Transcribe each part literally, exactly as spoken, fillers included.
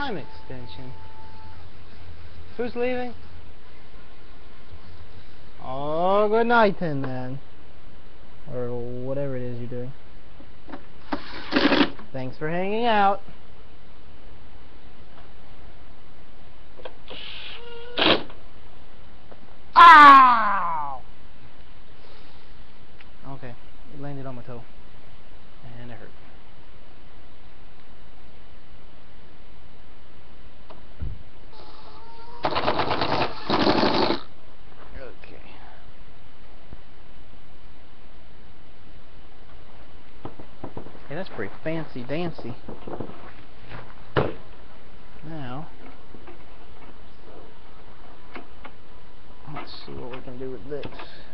time extension. Who's leaving? Oh, good night then, man. Or whatever it is you're doing. Thanks for hanging out. Ow! Okay, it landed on my toe. And it hurt. Okay. Hey, that's pretty fancy dancy. Now, let's see what we can do with this.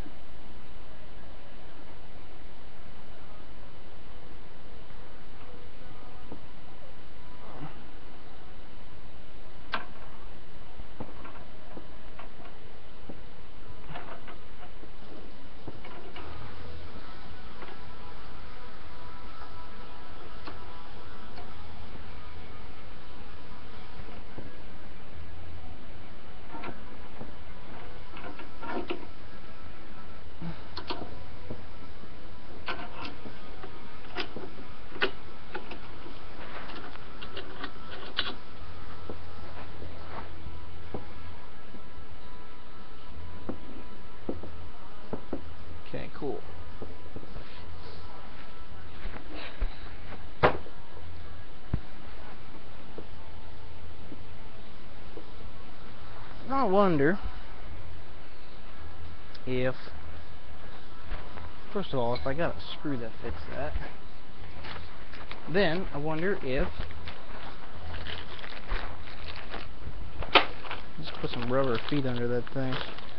Okay, cool. I wonder if, first of all, if I got a screw that fits that, then I wonder if, just put some rubber feet under that thing.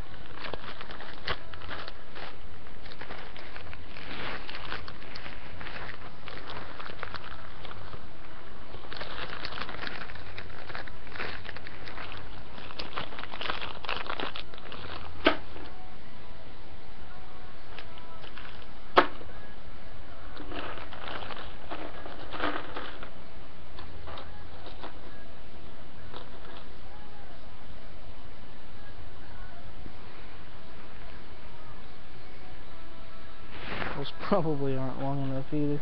Those probably aren't long enough either.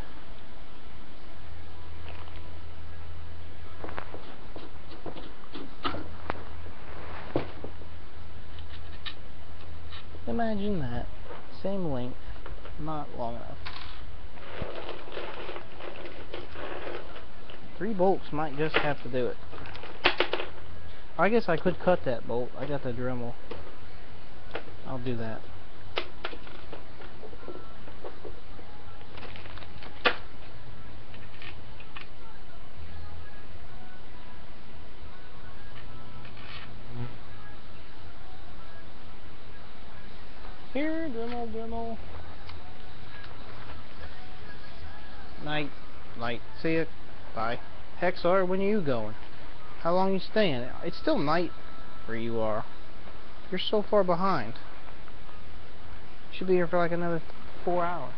Imagine that. Same length, not long enough. Three bolts might just have to do it. I guess I could cut that bolt. I got the Dremel. I'll do that. Here, Dremel, Dremel. Night, night. See ya. Bye. Hexar, when are you going? How long you staying? It's still night where you are. You're so far behind. Should be here for like another four hours.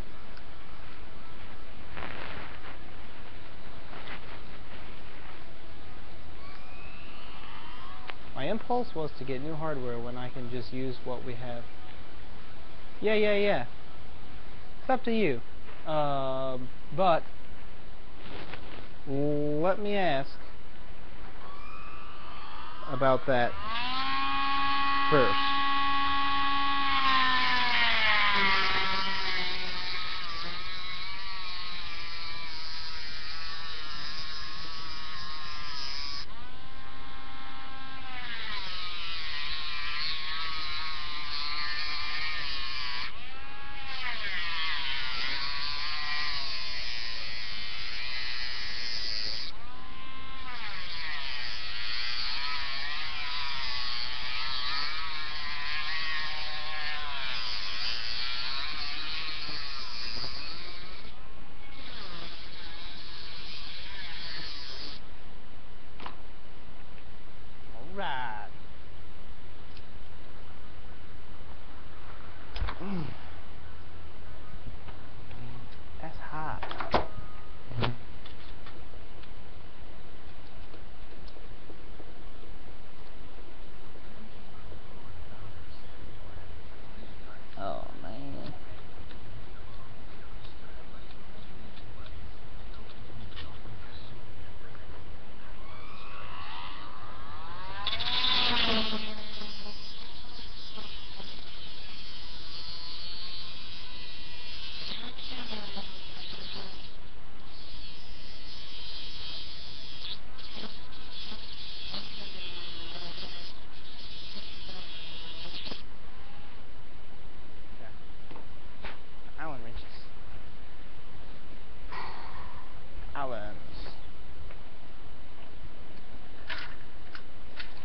My impulse was to get new hardware when I can just use what we have. Yeah, yeah, yeah. It's up to you. Um, but let me ask about that first.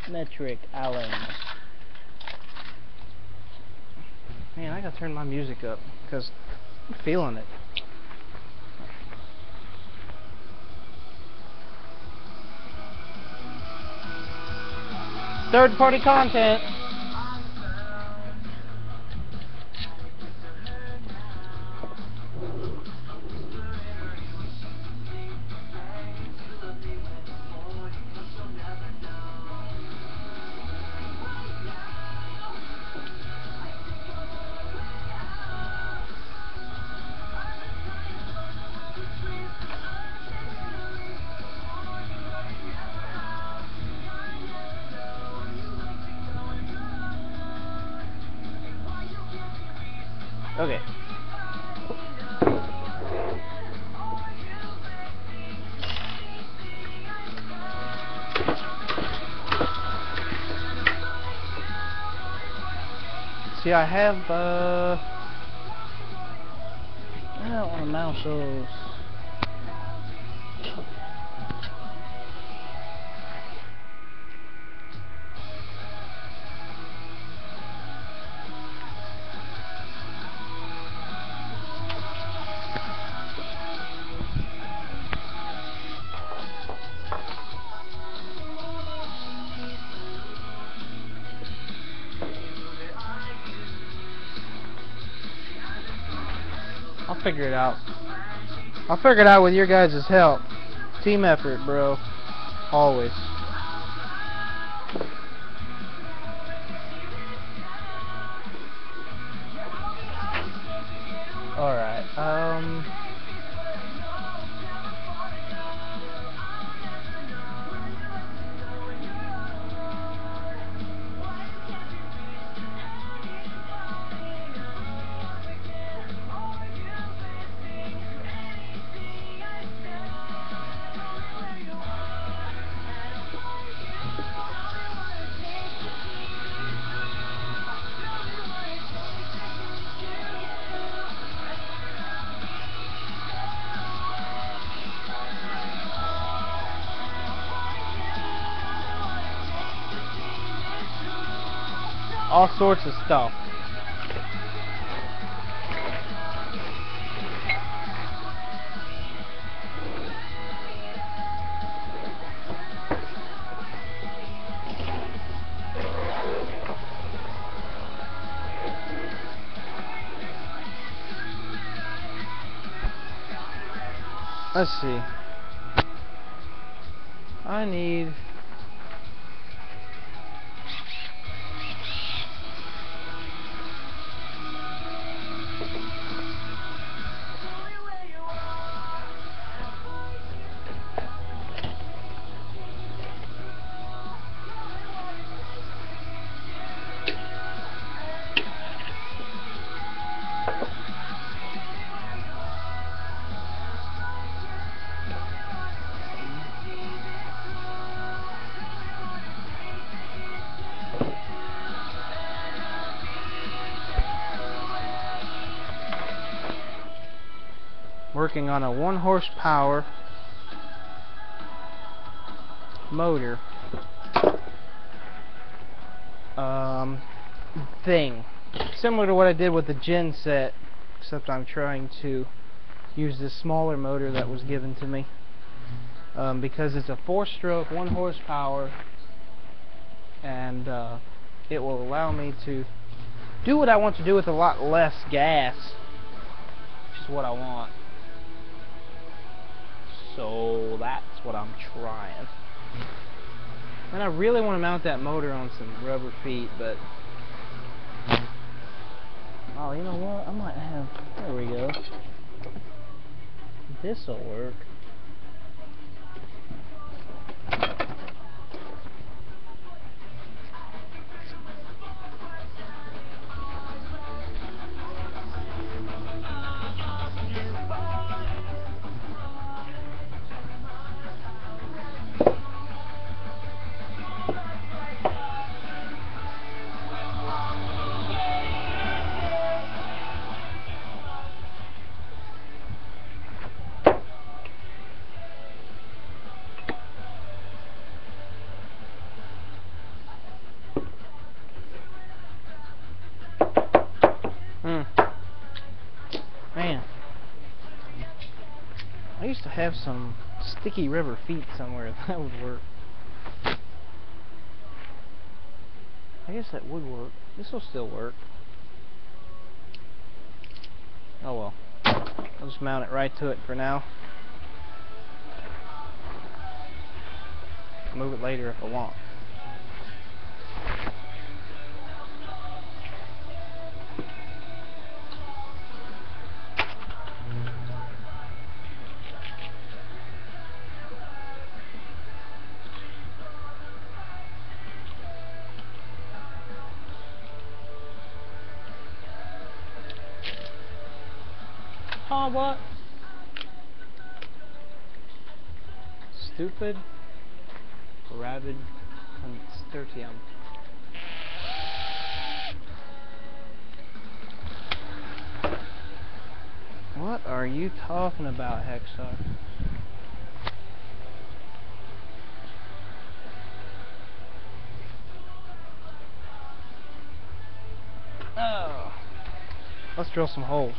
metric Allen. Man, I gotta turn my music up because I'm feeling it. Third party content. Okay. See, I have, uh... I don't want to mouse those. I'll figure it out. I'll figure it out with your guys' help. Team effort, bro. Always. Alright, um... all sorts of stuff. Let's see. I need working on a one horsepower motor um, thing, similar to what I did with the gen set, except I'm trying to use this smaller motor that was given to me um, because it's a four stroke, one horsepower, and uh, it will allow me to do what I want to do with a lot less gas, which is what I want. So that's what I'm trying. And I really want to mount that motor on some rubber feet, but oh, you know what? I might have. There we go. This'll work. have some sticky rubber feet somewhere. That would work. I guess that would work. This will still work. Oh well. I'll just mount it right to it for now. Move it later if I want. Huh, what? Stupid rabid consortium. What are you talking about, Hexar? Oh. Let's drill some holes.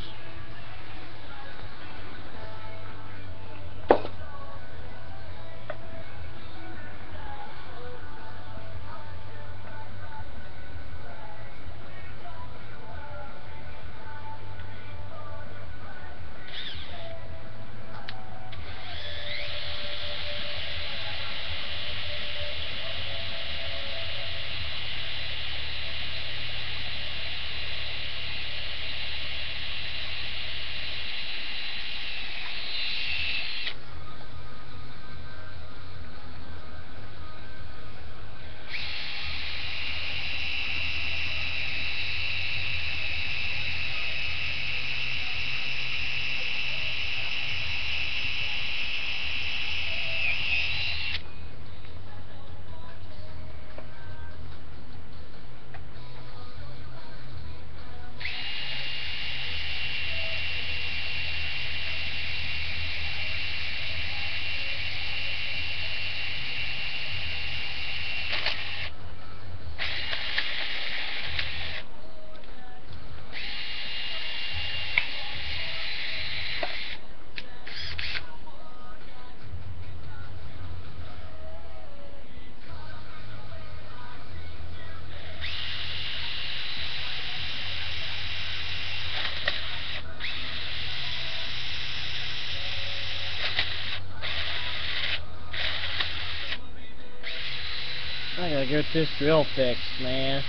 I gotta get this drill fixed, man.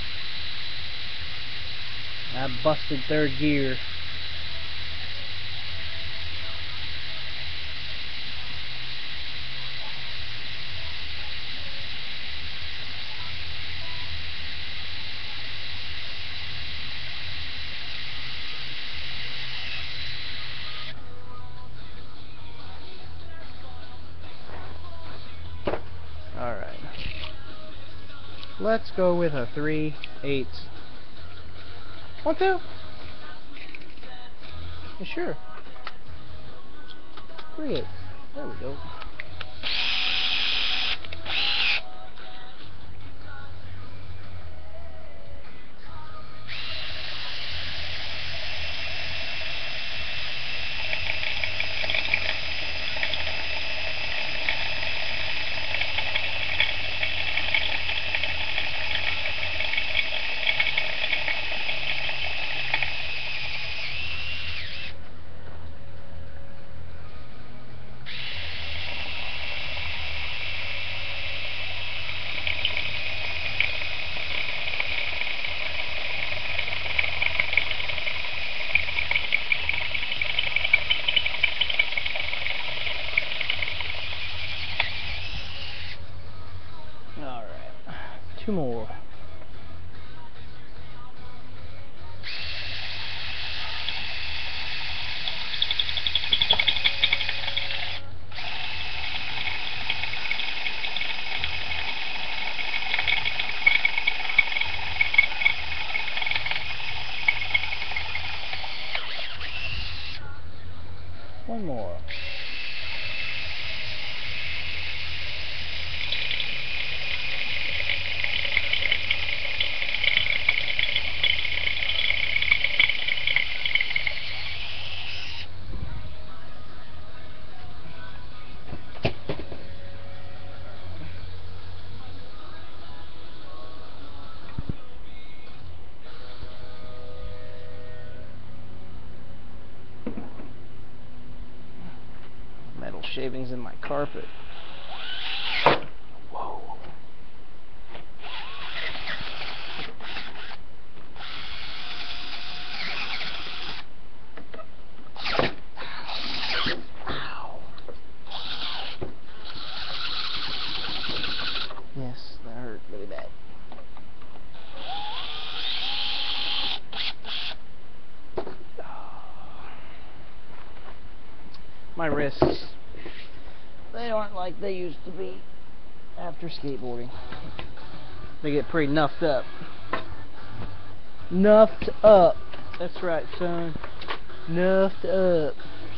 I busted third gear. Alright. Let's go with a three eighths. One, two. Yeah, sure. Three eighths. There we go. Two more. One more. shavings in my carpet. Whoa. Ow. Yes, that hurt really bad. My wrists, they aren't like they used to be after skateboarding. They get pretty nuffed up. Nuffed up. That's right, son. Nuffed up.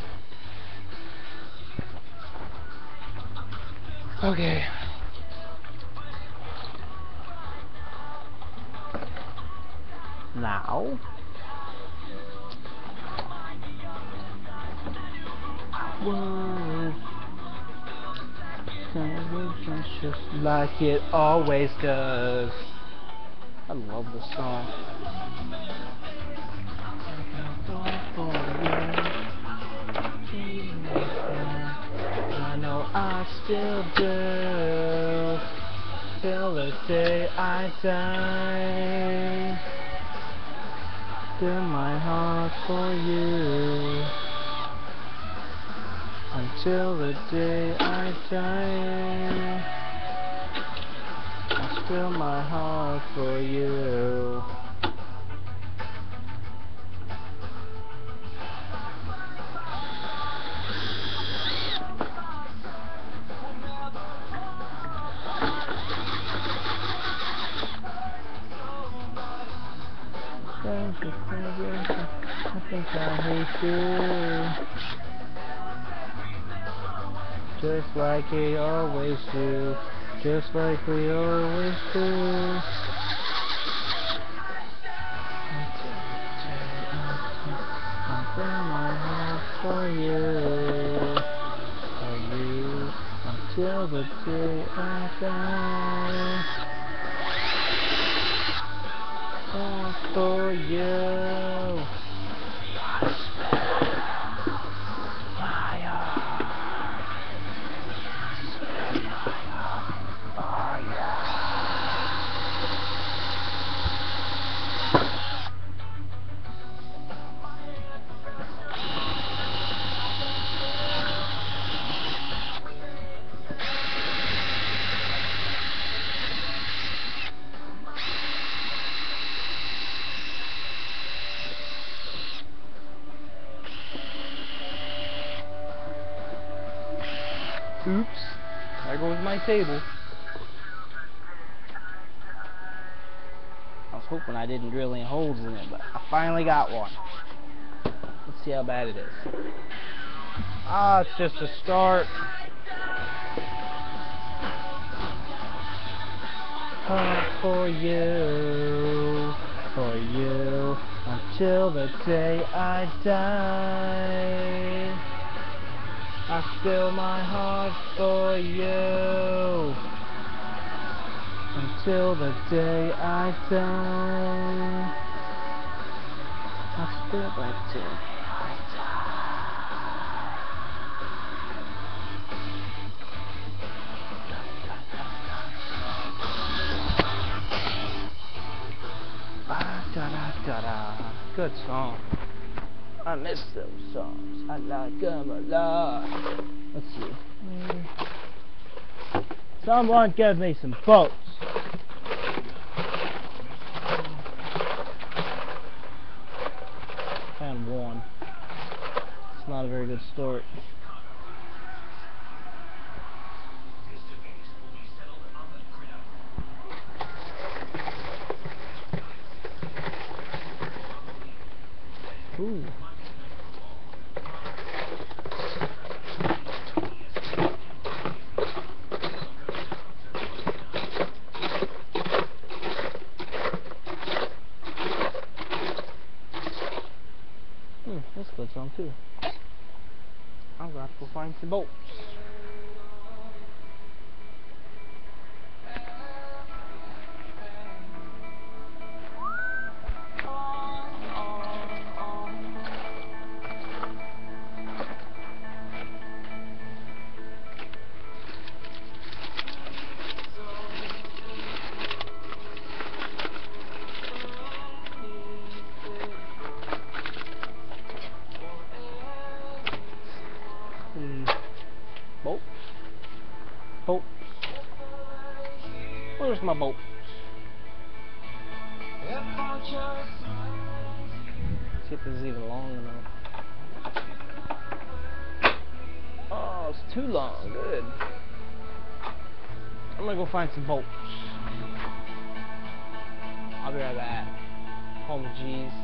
Okay. Now. Just like it always does. I love this song. I know I still do till the day I die. Still my heart for you. Until the day I die, I spill my heart for you. I think I hate you. Just like we always do, just like we always do. I fill my heart for you, for you, until the day I die. All for you. Oops, there goes my table. I was hoping I didn't drill any holes in it, but I finally got one. Let's see how bad it is. Ah, it's just a start. Heart for you, for you, until the day I die. I spill my heart for you, until the day I die. I spill my till I die. Da da da da. Good song. I miss those songs. I like them a lot. Let's see. Someone give me some boats. Found one. It's not a very good start. Ooh. Hmm, that's a good song too. I'm gonna have to go find some bolts. Where's my boat? See if this is even long enough. Oh, it's too long. Good. I'm gonna go find some boats. I'll be right back. Home G's.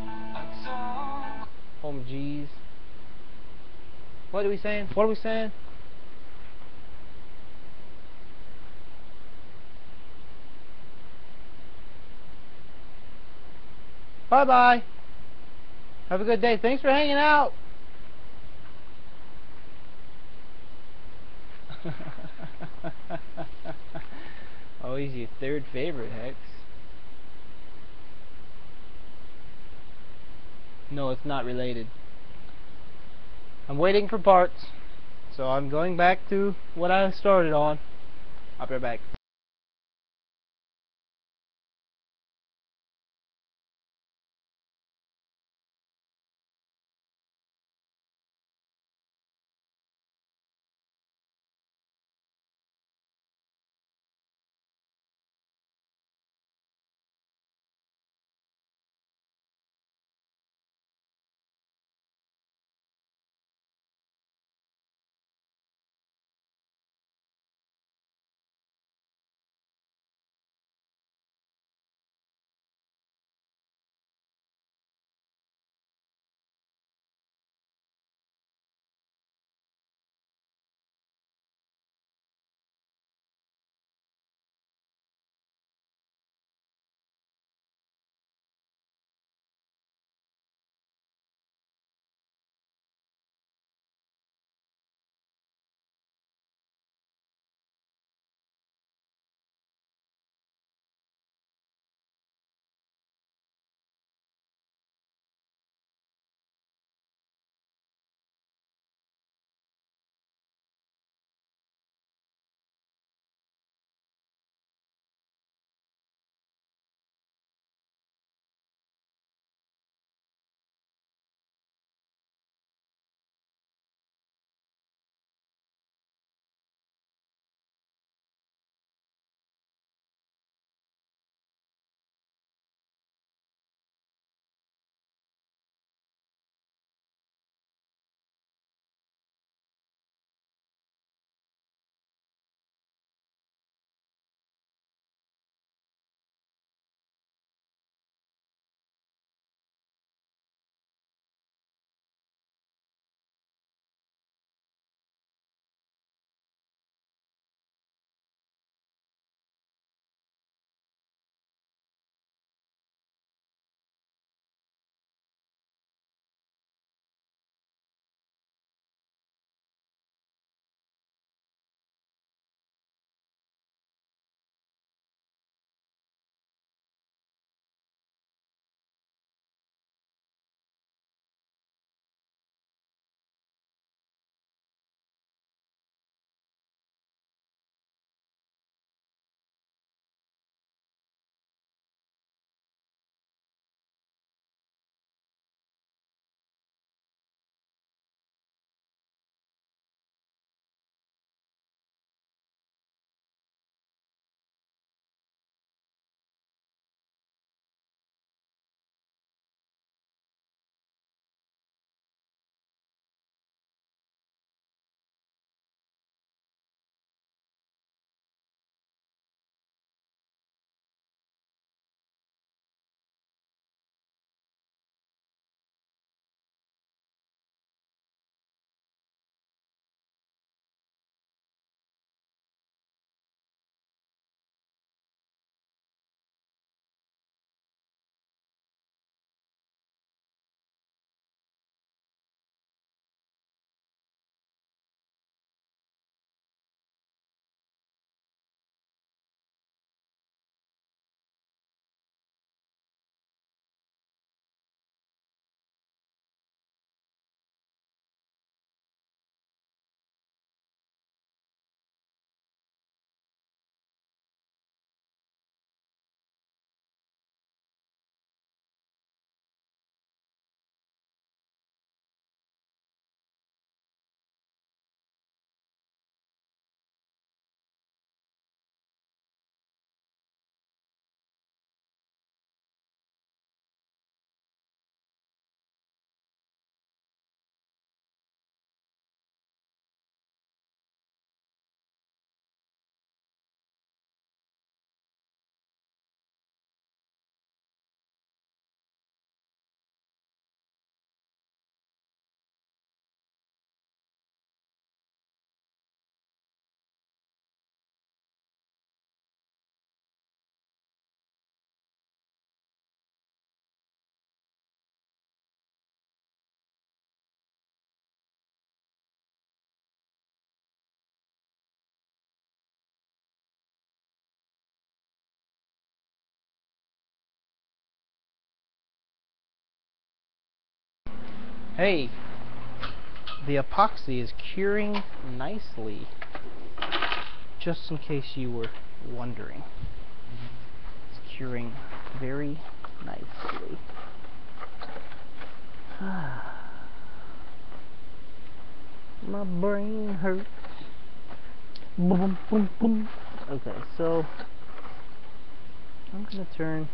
Home G's. What are we saying? What are we saying? Bye bye. Have a good day. Thanks for hanging out. Oh, he's your third favorite, Hex. No, it's not related. I'm waiting for parts, so I'm going back to what I started on. I'll be right back. Hey, the epoxy is curing nicely. Just in case you were wondering. It's curing very nicely. My brain hurts. Boom, boom, boom. Okay, so I'm gonna turn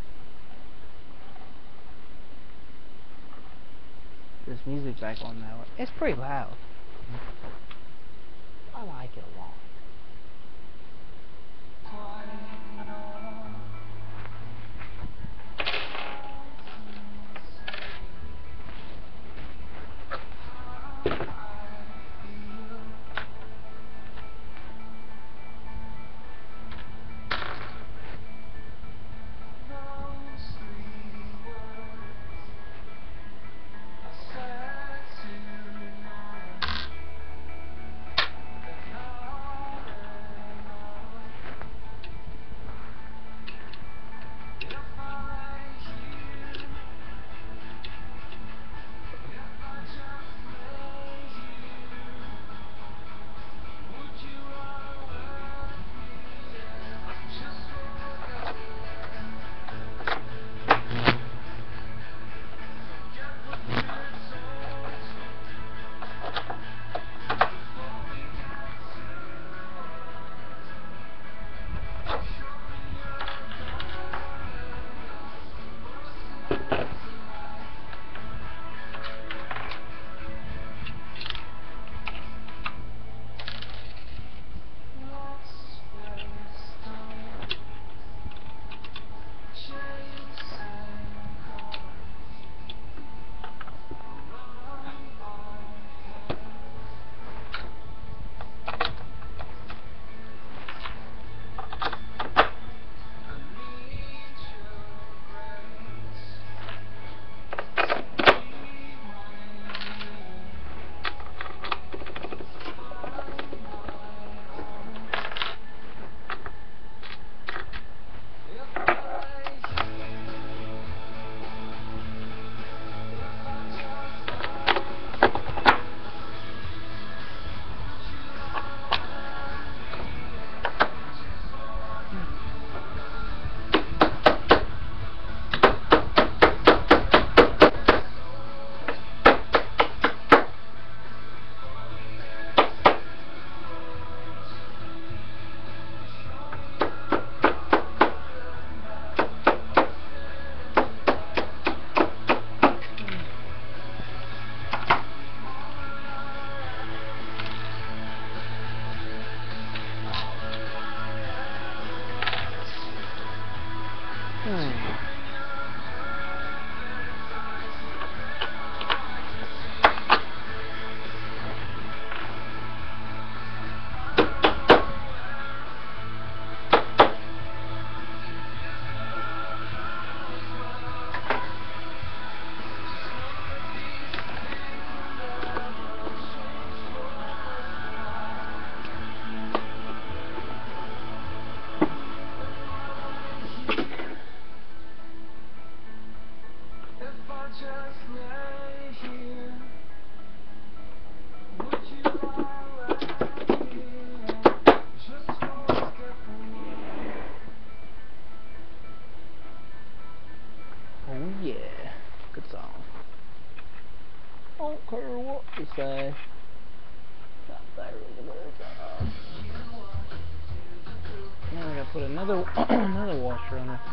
this music back on now. It's pretty loud. I like it a lot. Don't care what you say. That there is a good job. Now I gotta put another another washer on it.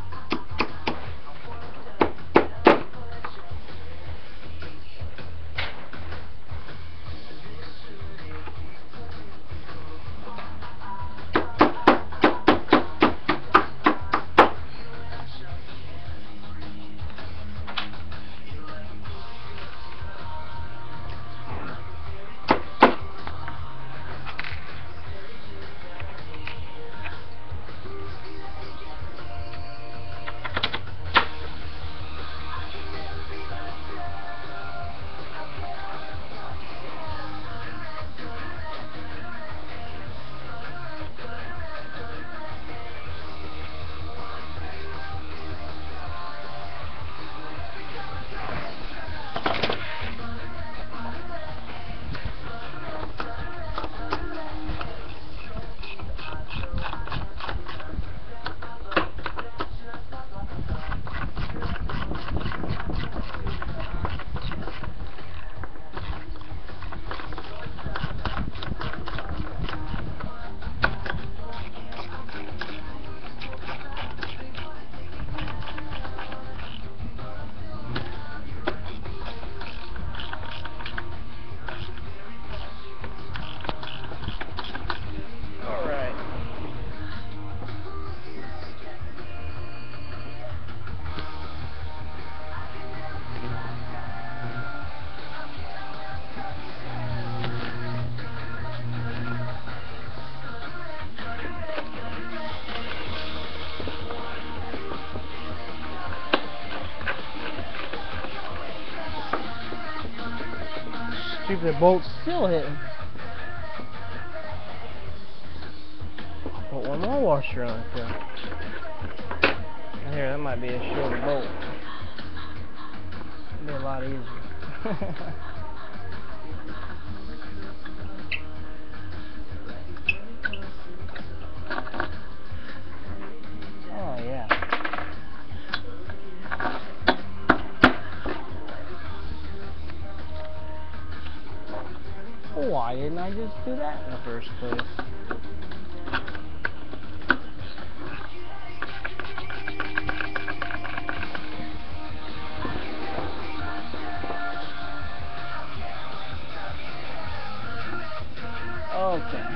See if the bolt's still hitting. Put one more washer on it though. Here, that might be a shorter bolt. It'll be a lot easier. Oh yeah. Why didn't I just do that in the first place? Okay.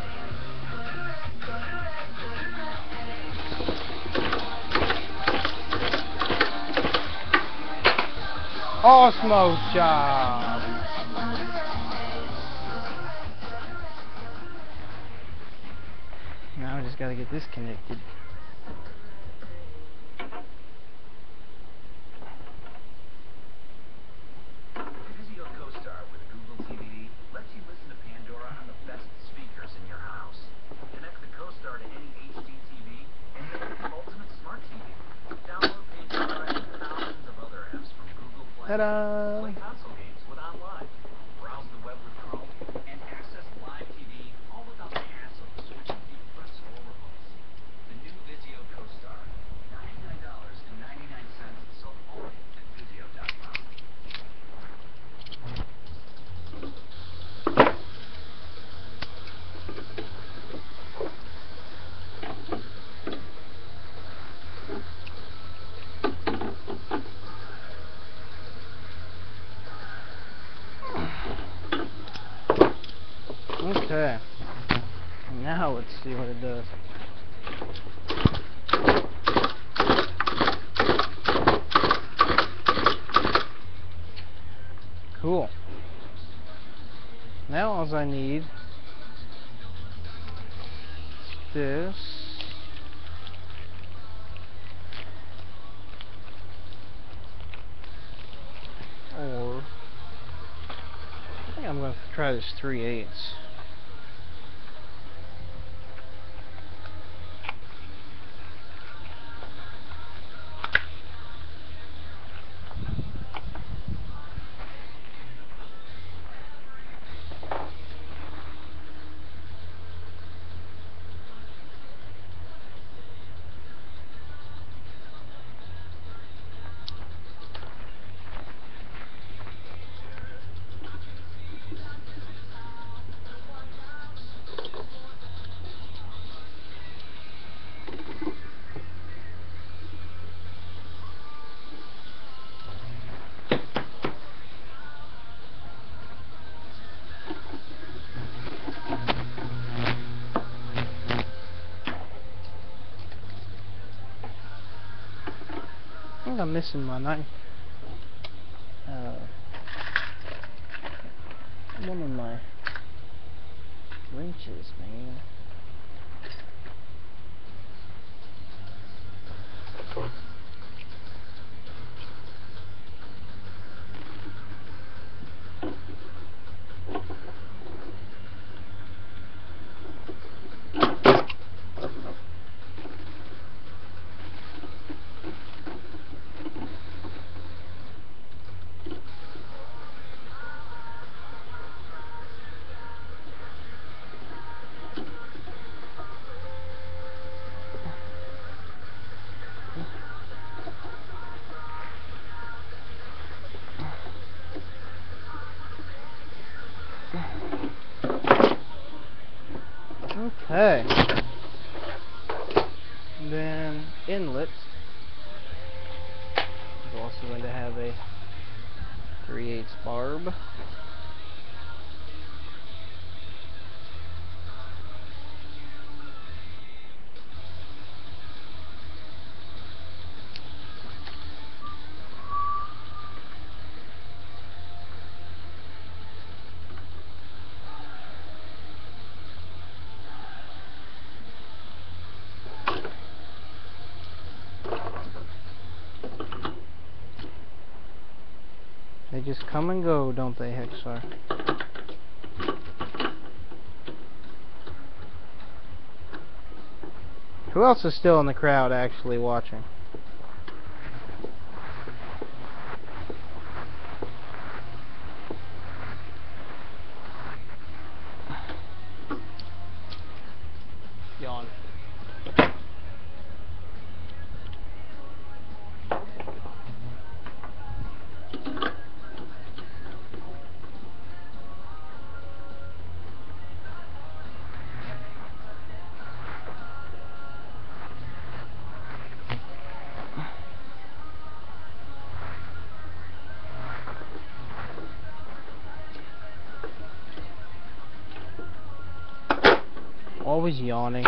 Osmo job. Now I just gotta get this connected. Vizio CoStar with Google T V lets you listen to Pandora on the best speakers in your house. Connect the CoStar to any H D T V and make it the ultimate smart T V. Download Pandora and thousands of other apps from Google Play. Ta-da! Play console games with OnLive. Browse the web with Chrome and access live T V all without the hassle of switching viewports or remotes. The new Vizio CoStar, ninety-nine dollars and ninety-nine cents, sold only at Vizio dot com. Okay. Now let's see what it does. Cool. Now all I need is this. Or I think I'm going to try this three eighths. I think I'm missing my knife. Uh, one of my wrenches, man. Okay. And then inlet is also going to have a three eighths barb. They just come and go, don't they, Hexar? Who else is still in the crowd actually watching? Yawn. Always yawning.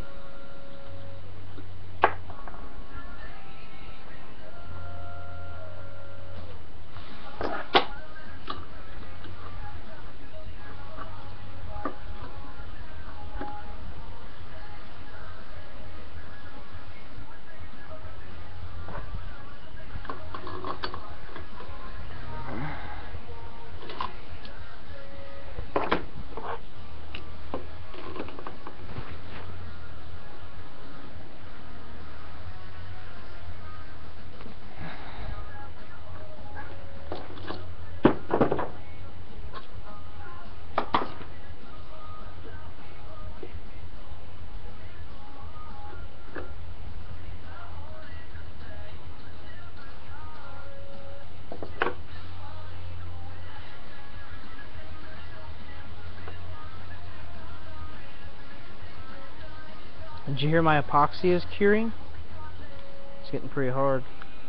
Did you hear my epoxy is curing? It's getting pretty hard.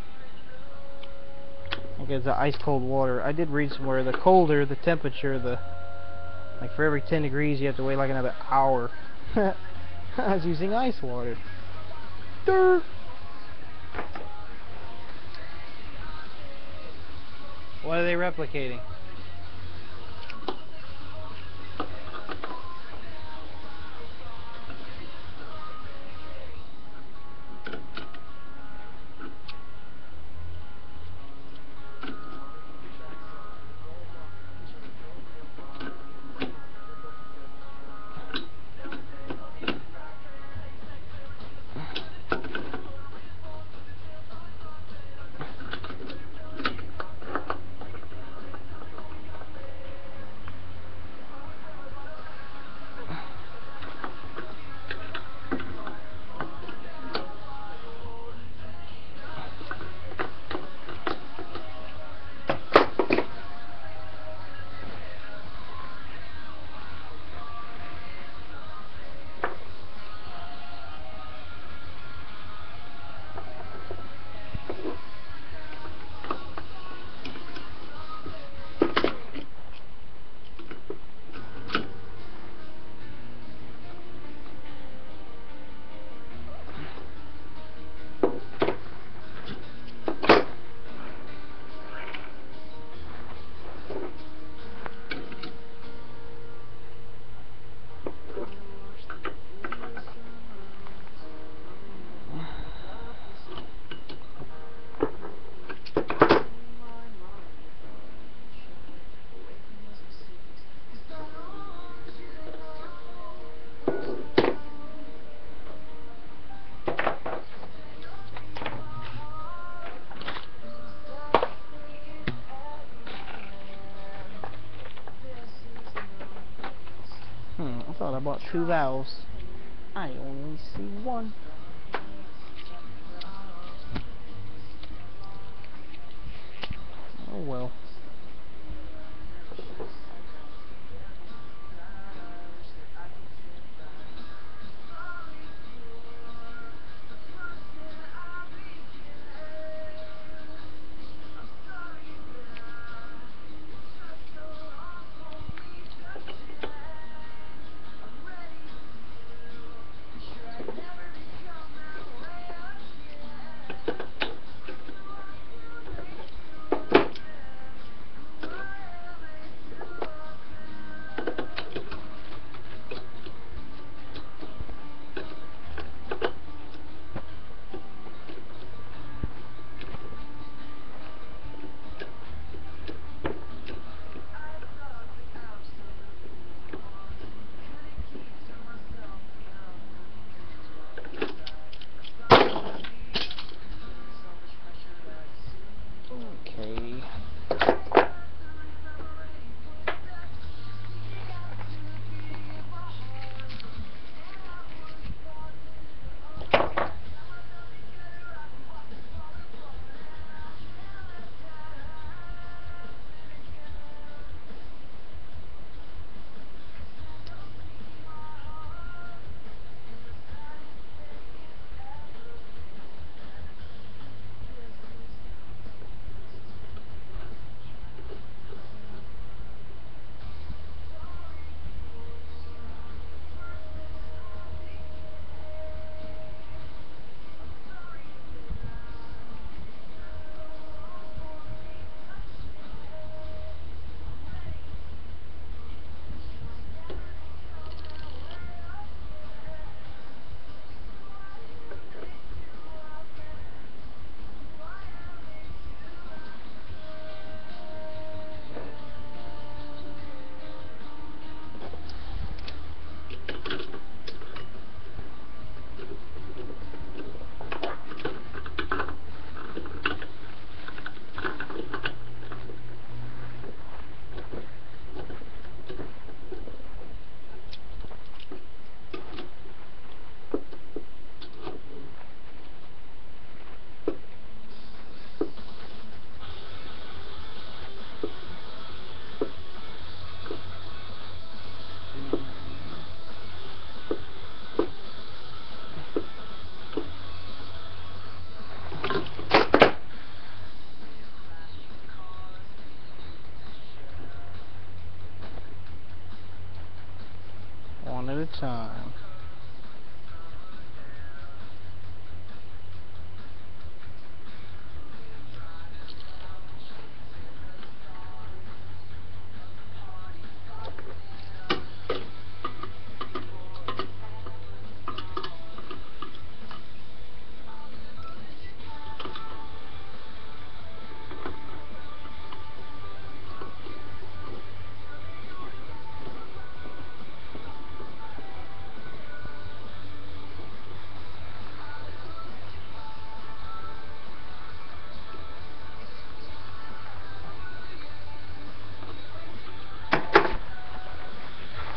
I think it's the ice cold water. I did read somewhere the colder the temperature, the like for every ten degrees you have to wait like another hour. I was using ice water. Durr. What are they replicating? Hmm, I thought I bought two valves. I only see one. Oh well.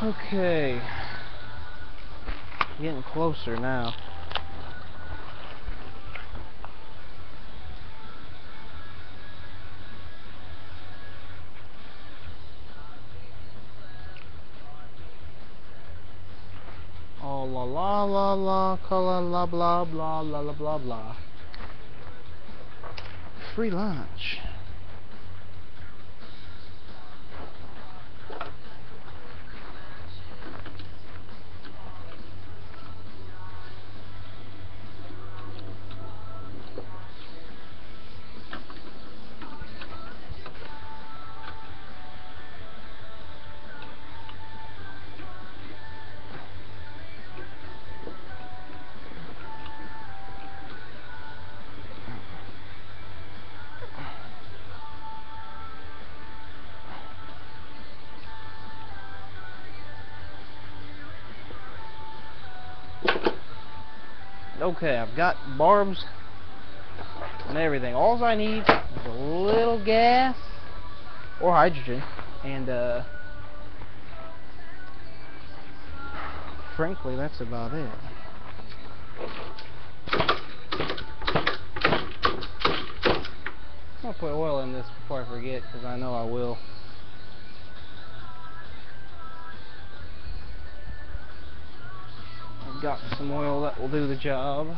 Okay. Getting closer now. Oh la la la la, la la blah blah blah blah blah blah. Free lunch. Okay, I've got barbs and everything. All I need is a little gas or hydrogen, and uh, frankly, that's about it. I'm gonna put oil in this before I forget, because I know I will. I've got some oil that will do the job.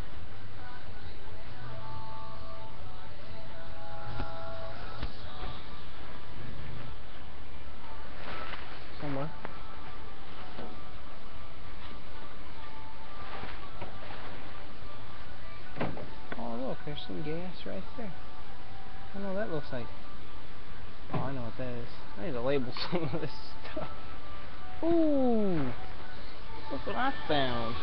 Somewhere. Oh look, there's some gas right there. I know what that looks like. Oh, I know what that is. I need to label some of this stuff. Ooh! Look what I found.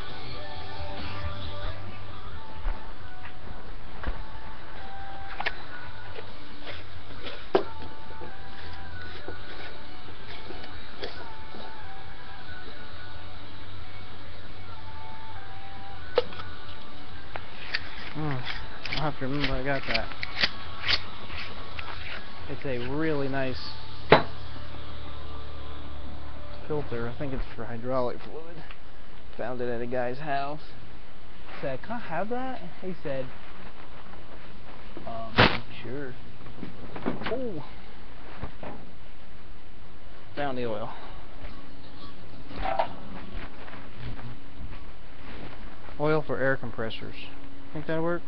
Mm, I'll have to remember I got that. It's a really nice filter. I think it's for hydraulic fluid. Found it at a guy's house. Said, "Can I have that?" He said, um, sure. Oh, found the oil. Oil for air compressors. Think that'll work?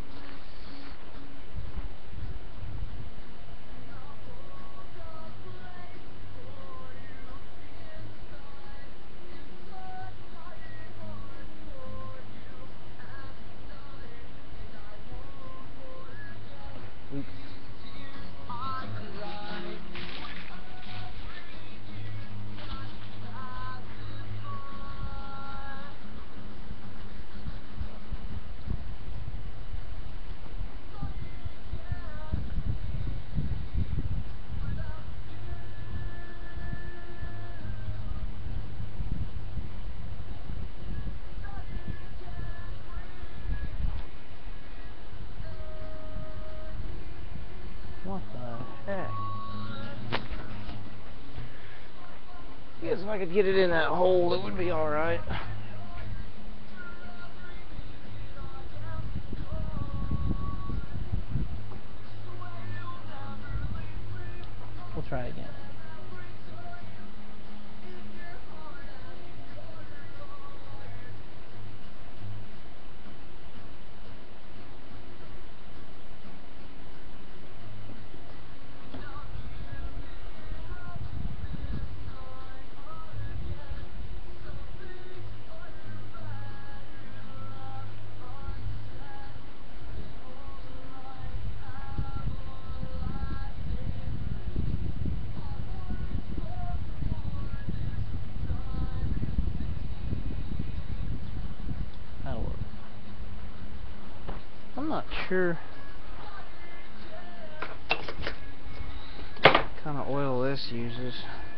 Oops. What the heck? I guess if I could get it in that hole, it would be alright. We'll try again. That'll work. I'm not sure what kind of oil this uses.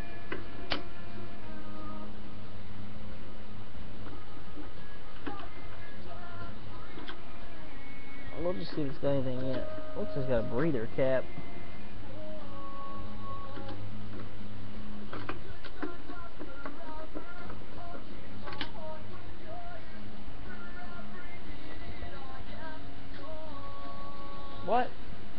We'll just see if it's got anything yet. Looks like it's got a breather cap. What?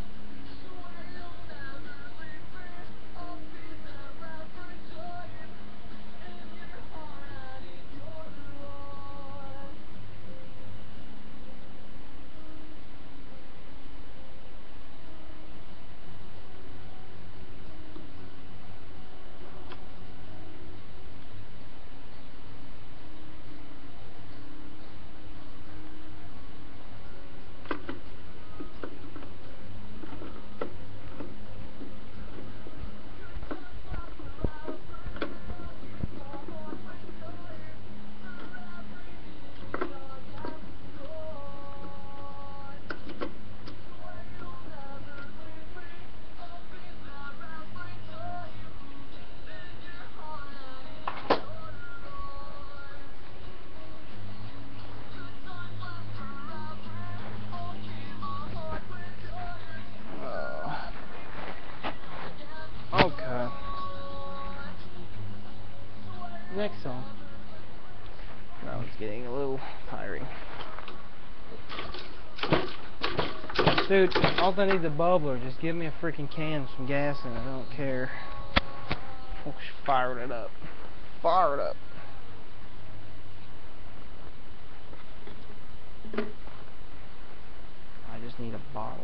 Okay. Next song. That one's getting a little tiring. Dude, all I need is a bubbler. Just give me a freaking can with some gas in it. I don't care. Fire it up. Fire it up. I just need a bottle.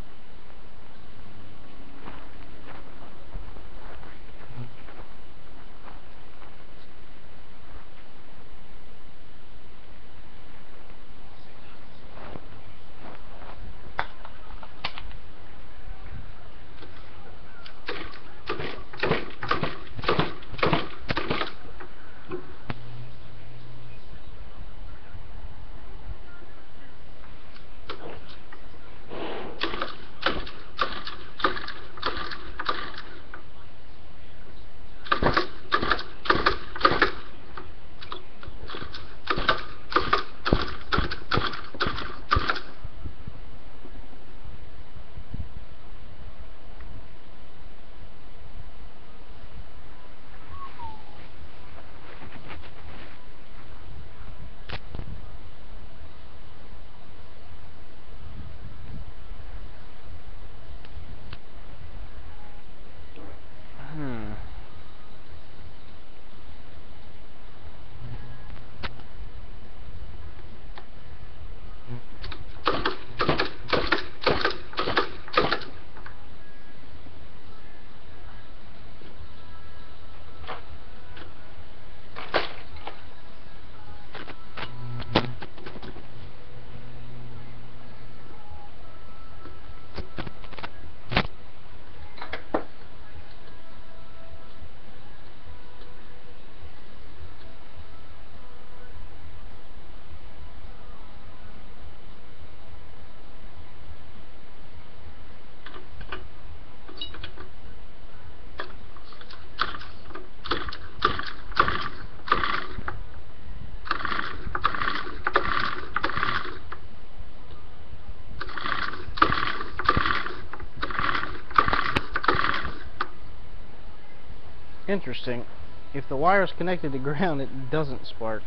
Interesting. If the wire is connected to ground, it doesn't spark.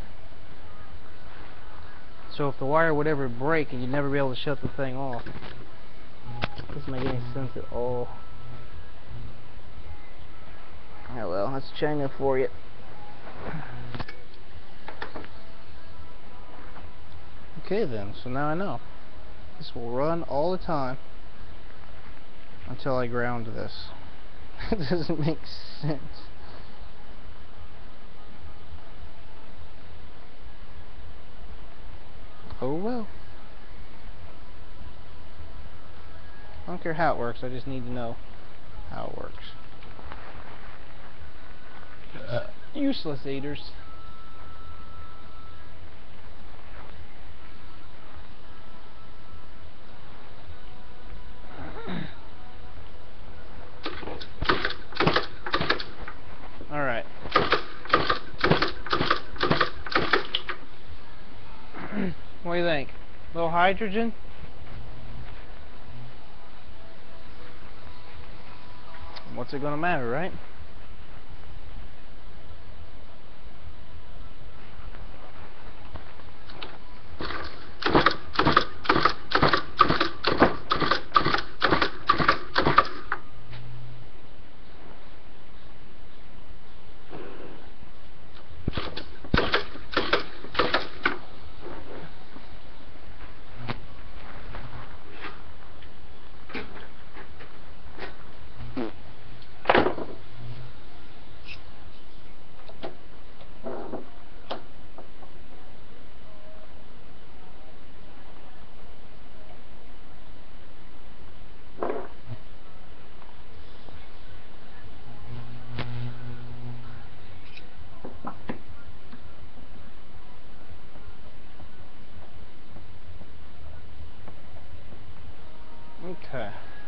So if the wire would ever break and you'd never be able to shut the thing off, it doesn't make any sense at all. Oh well, that's China for you. Okay then, so now I know. This will run all the time until I ground this. It doesn't make sense. Oh well. I don't care how it works, I just need to know how it works. Uh, useless eaters. Alright. What do you think? A little hydrogen? What's it gonna matter, right? Okay.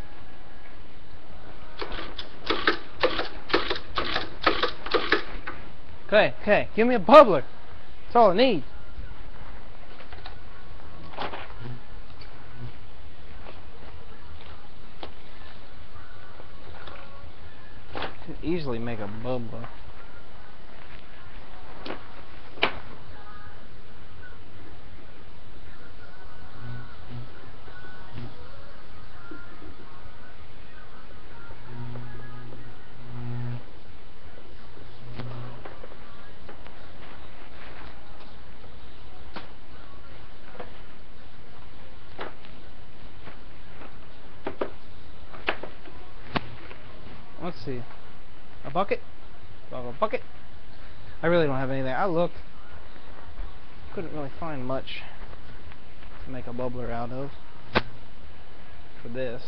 Okay, okay, give me a bubbler. That's all I need. Could easily make a bubbler. Let's see. A bucket? Do I have a bucket? I really don't have anything. I looked. Couldn't really find much to make a bubbler out of for this.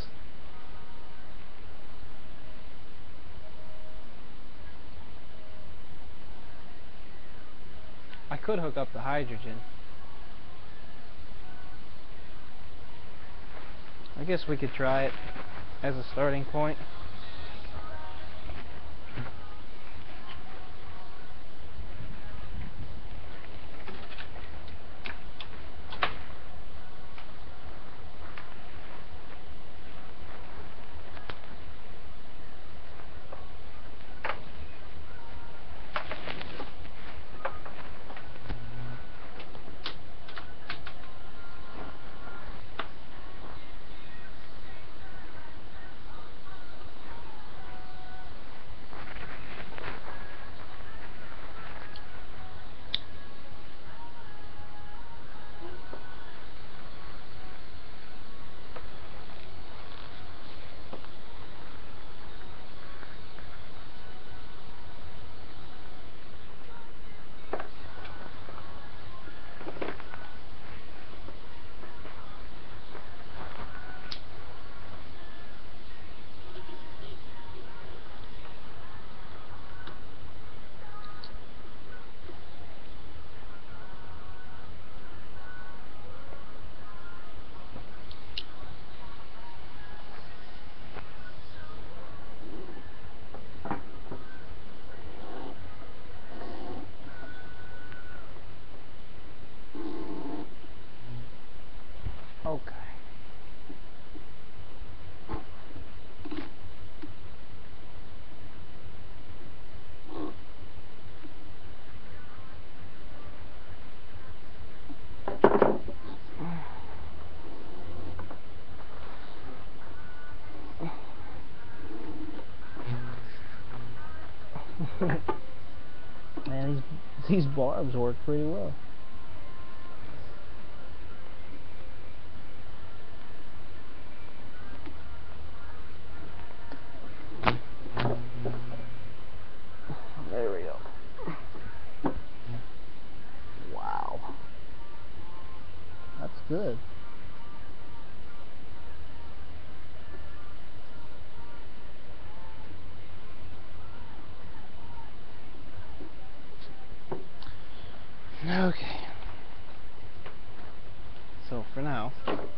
I could hook up the hydrogen. I guess we could try it as a starting point. Okay. Man, these these barbs work pretty well. There we go. Wow. That's good. Okay. So for now,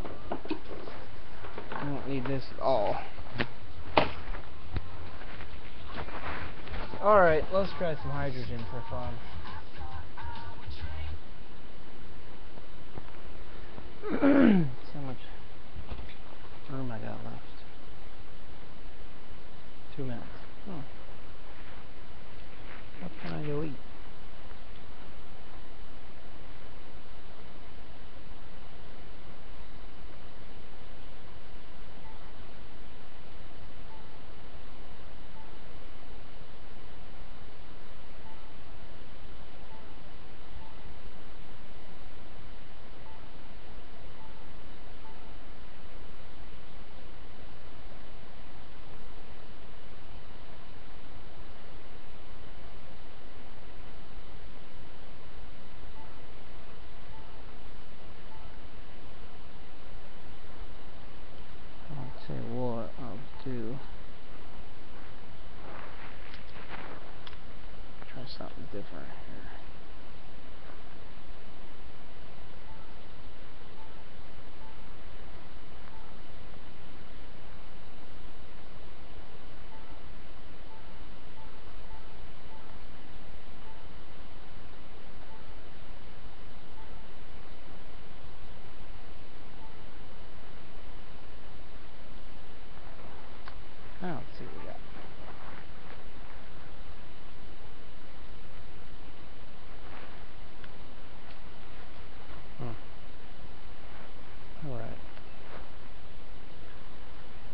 I don't need this at all. Alright, let's try some hydrogen for fun. See how much room I got left. Two minutes. Hmm. What can I go eat?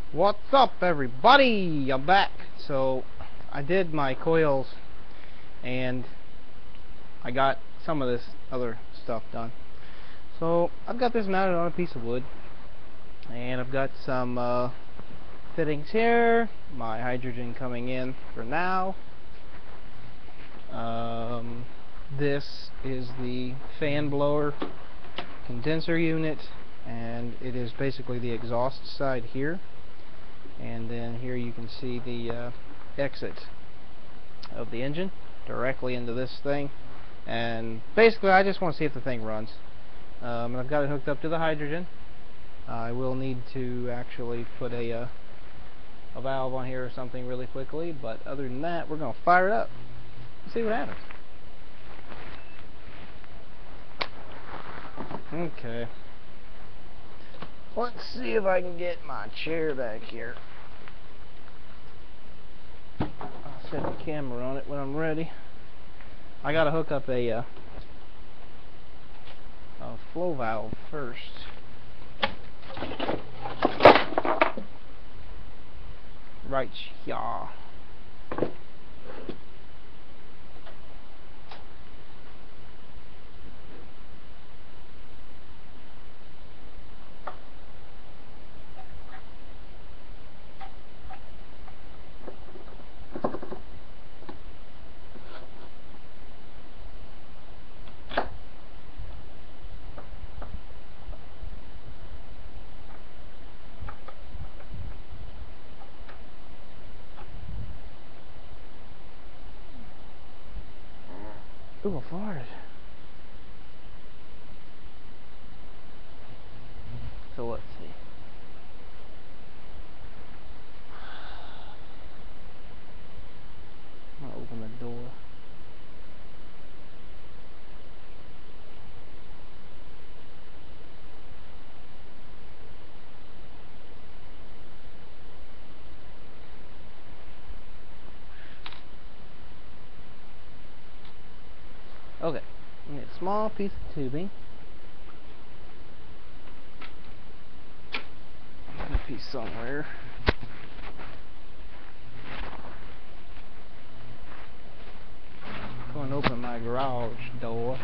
What's up, everybody? I'm back. So I did my coils and I got some of this other stuff done. So I've got this mounted on a piece of wood, and I've got some uh, fittings here, my hydrogen coming in for now. Um, this is the fan blower condenser unit, and it is basically the exhaust side here, and then here you can see the uh, exit of the engine directly into this thing. And basically I just want to see if the thing runs. Um, and I've got it hooked up to the hydrogen. uh, I will need to actually put a uh, a valve on here or something really quickly, but other than that, we're going to fire it up and see what happens. Okay, let's see if I can get my chair back here. I'll set the camera on it when I'm ready. I gotta hook up a, uh, a flow valve first. Right, yeah. Ooh, I farted. So let's see. I'm gonna open the door. Okay, I need a small piece of tubing. A piece somewhere. Going to open my garage door.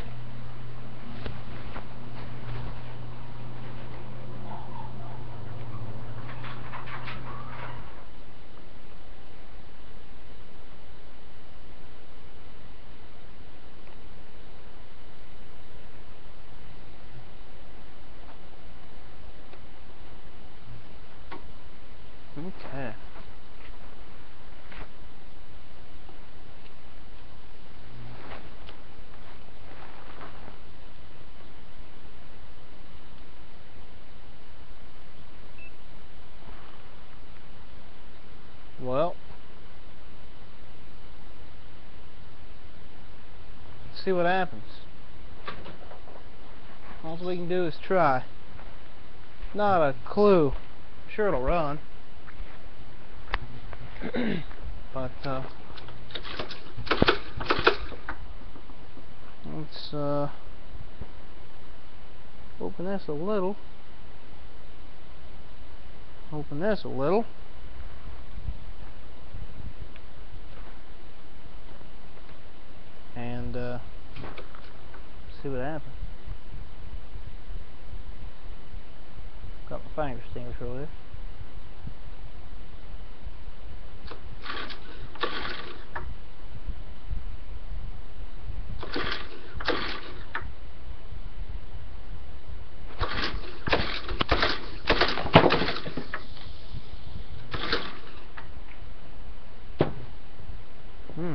Okay. Well, let's see what happens. All we can do is try. Not a clue. I'm sure it'll run. But uh, let's uh, open this a little. Open this a little. And uh, see what happens. Got my fire extinguisher over there. Hmm.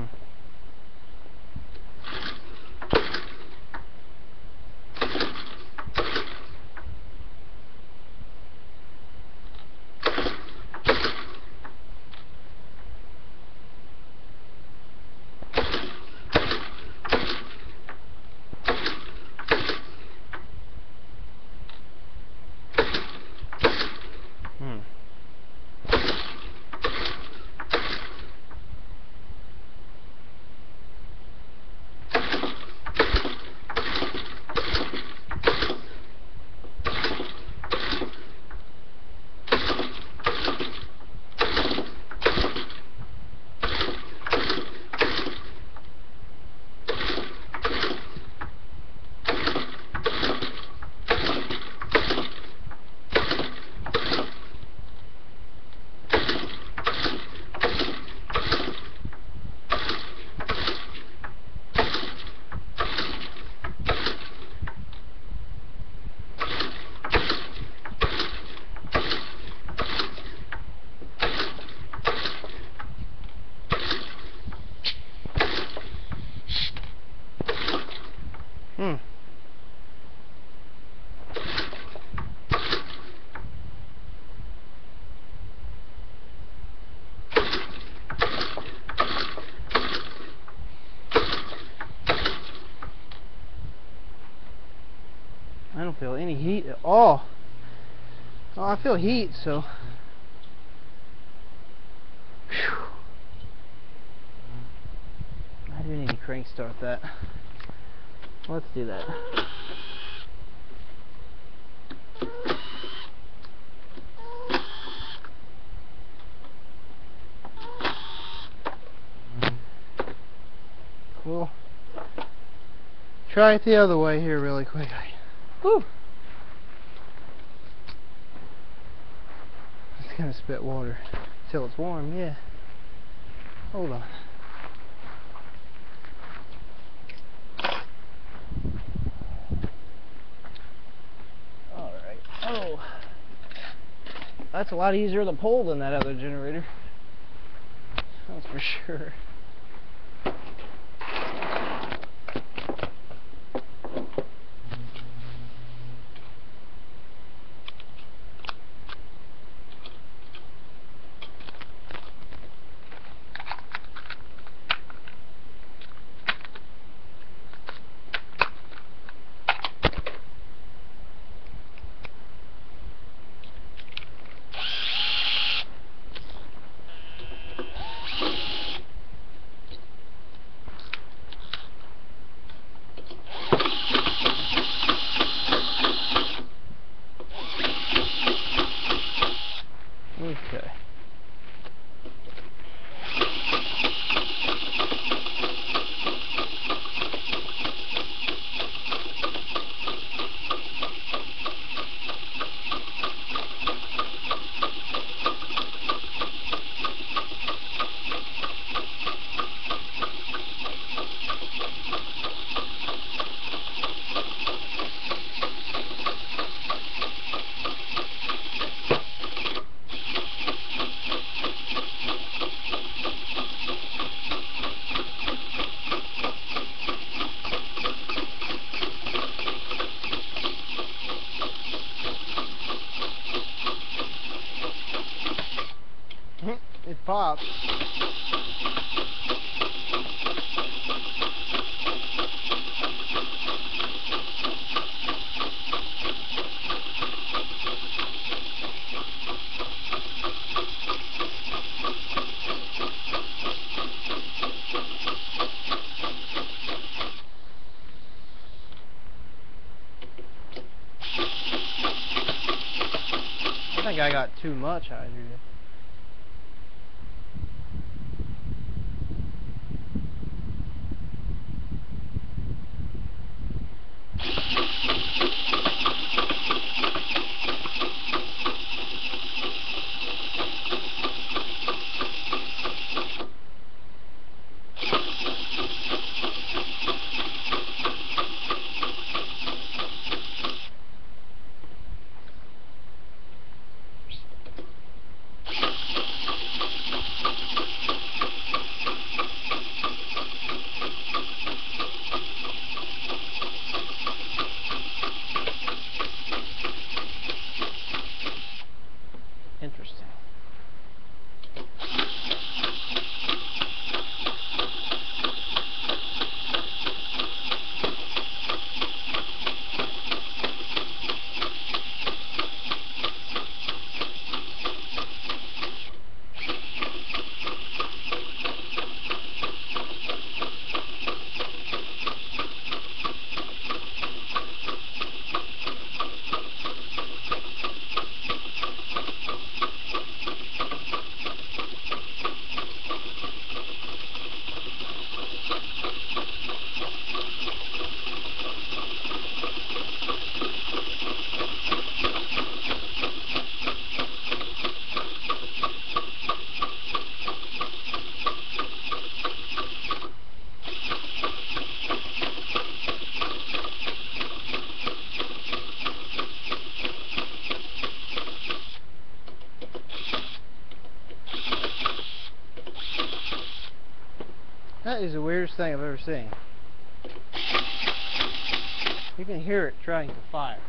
heat. Oh, oh, I feel heat. So, whew. I do need to crank start that. Let's do that. We'll try it the other way here really quick. Whew. It's gonna spit water till it's warm, yeah. Hold on. Alright. Oh. That's a lot easier to pull than that other generator. That's for sure. Okay. It pops. I think I got too much hydrogen. Interesting. That is the weirdest thing I've ever seen. You can hear it trying to fire.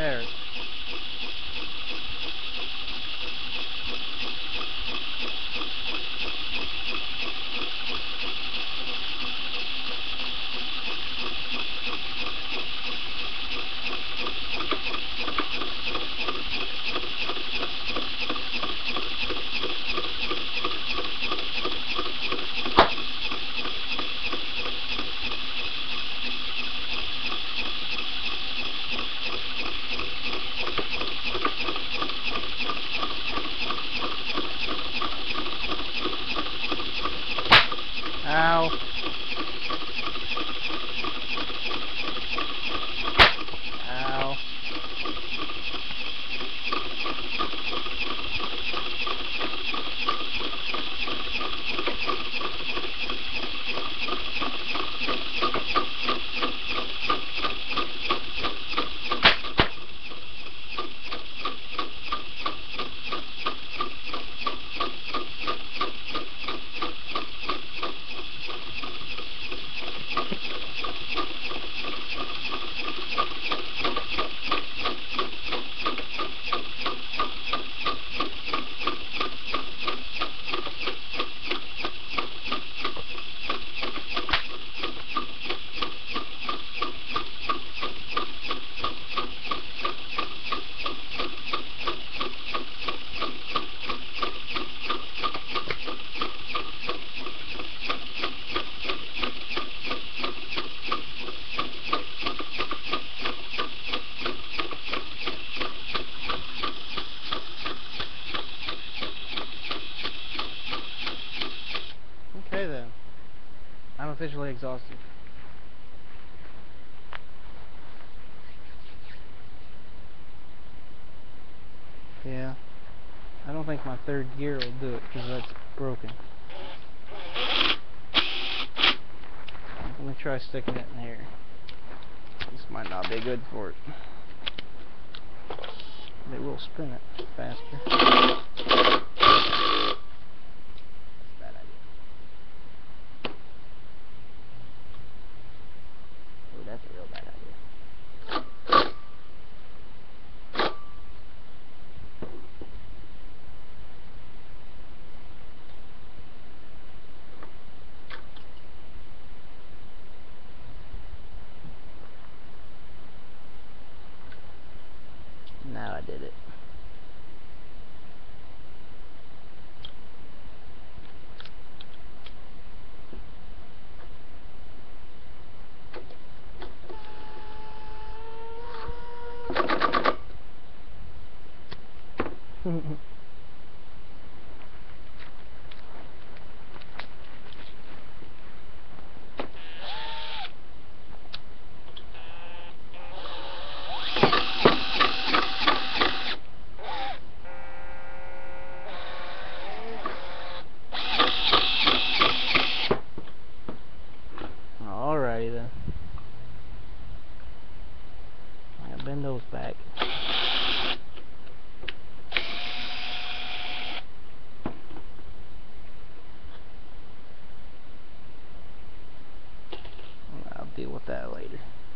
There. Ow. Ow. Okay then. I'm officially exhausted. Yeah. I don't think my third gear will do it because that's broken. Let me try sticking it in here. This might not be good for it. They will spin it faster. Bad idea. Oh, that's a real bad idea. Now I did it. Alrighty then. I gotta bend those back. I'll deal with that later.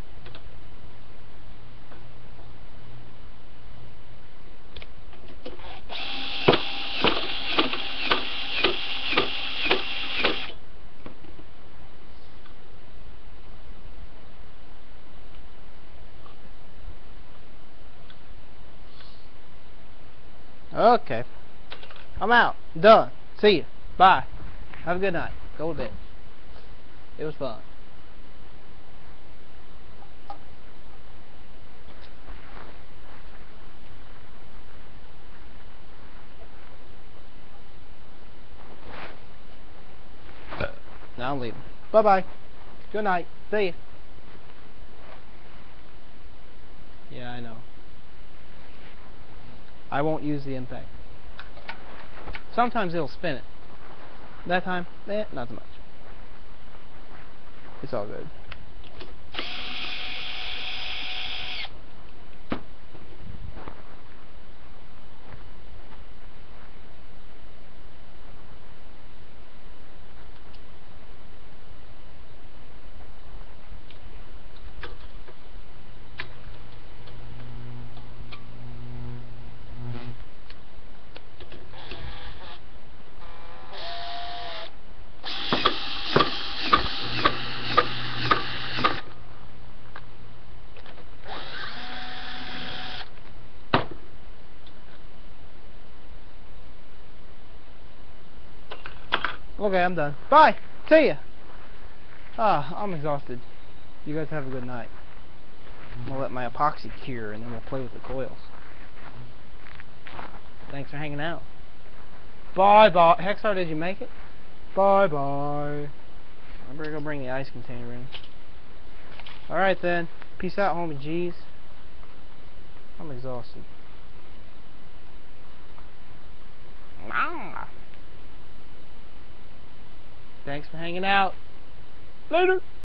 Okay. I'm out. Done. See you. Bye. Have a good night. Go to bed. It was fun. Now I'm leaving. Bye bye. Good night. See you. Yeah, I know. I won't use the impact. Sometimes it'll spin it. That time, eh, not so much. It's all good. Okay, I'm done. Bye. See ya. Ah, I'm exhausted. You guys have a good night. I'm gonna let my epoxy cure and then we'll play with the coils. Thanks for hanging out. Bye bye. Hexar, did you make it? Bye bye. I better go bring the ice container in. Alright then. Peace out, homie G's. I'm exhausted. Thanks for hanging out. Later.